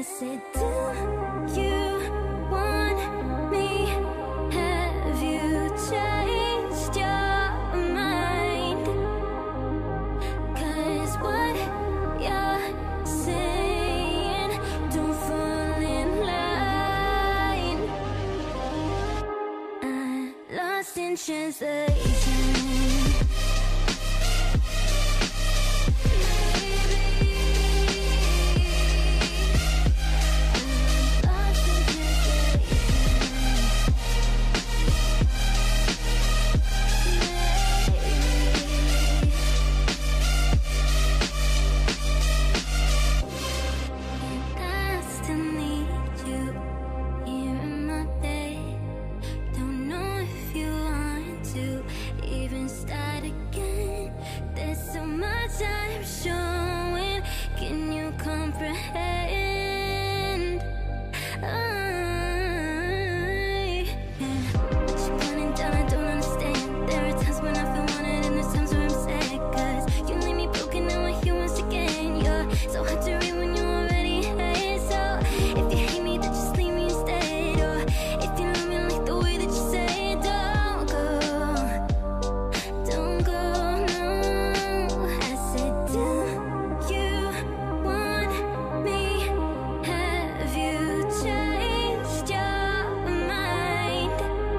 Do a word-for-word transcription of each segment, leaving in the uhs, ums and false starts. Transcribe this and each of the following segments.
I said, do you want me? Have you changed your mind? 'Cause what you're saying don't fall in line. I'm lost in translation. Comprehend. I, yeah. She running down, I don't understand. There are times when I feel wanted and there's times where I'm sad. 'Cause you leave me broken, now I hear once again. You're so hard to read when you already hate. So if you hate me, then just leave me instead. Or if you love me like the way that you say it, don't go, don't go, no. I said, do you want me? Have you changed your mind?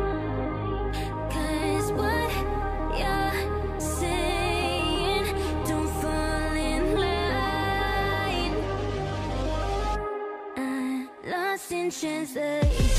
'Cause what you're saying don't fall in line. I'm lost in translation.